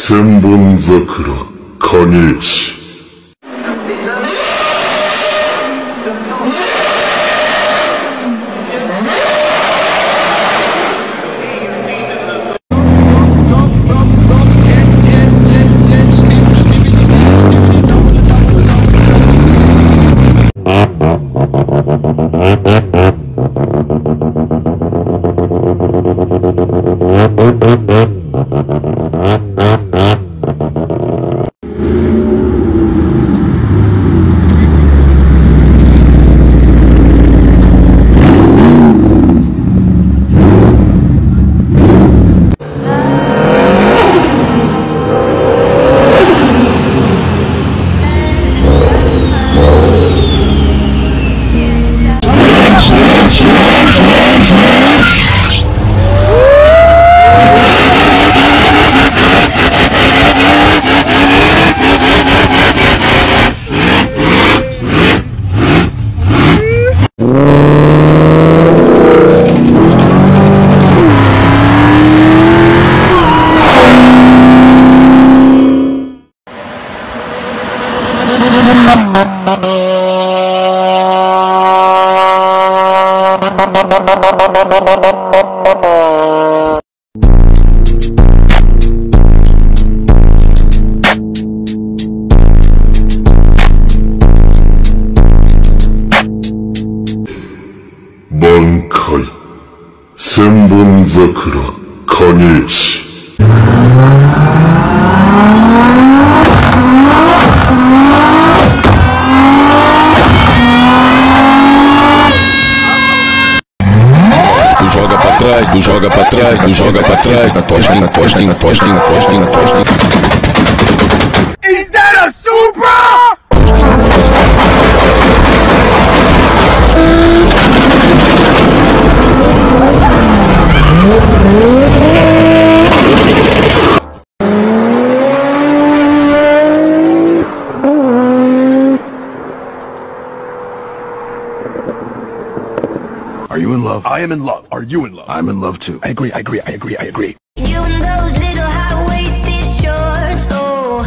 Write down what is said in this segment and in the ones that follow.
千本桜影石。挽回千本桜影石。 Tu joga pra trás, tu joga pra trás, tu joga pra trás, na tostinha, na tostinha, na tostinha, na tostinha, na tostinha. Is that a Supra? Are you in love? I am in love. Are you in love? I'm in love too. I agree, I agree, I agree, I agree. You and those little high-waisted shorts, oh.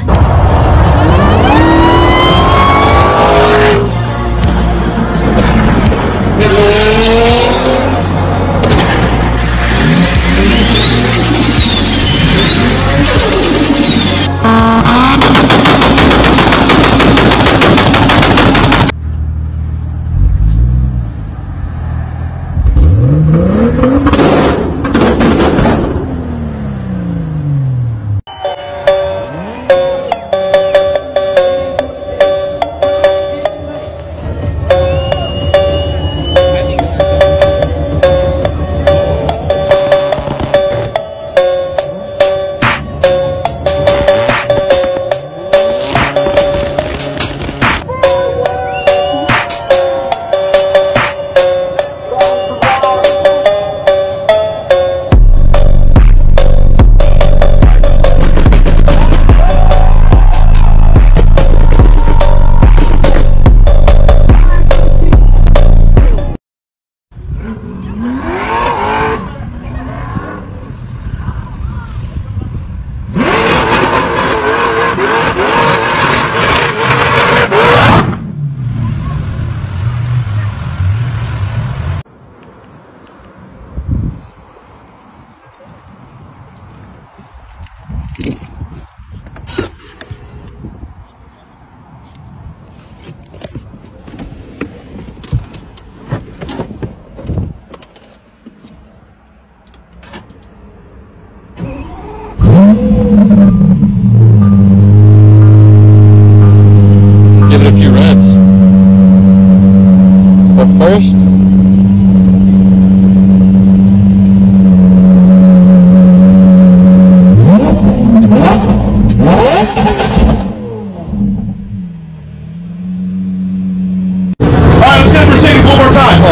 Give it a few reps. But first, Alright, let's get a Mercedes one more time.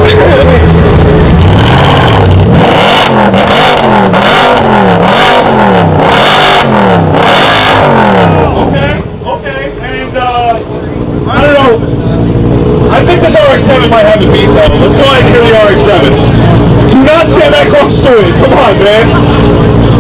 Okay, and I don't know. I think this RX-7 might have a beat though. Let's go ahead and hear the RX-7. Do not stand that close to it. Come on, man.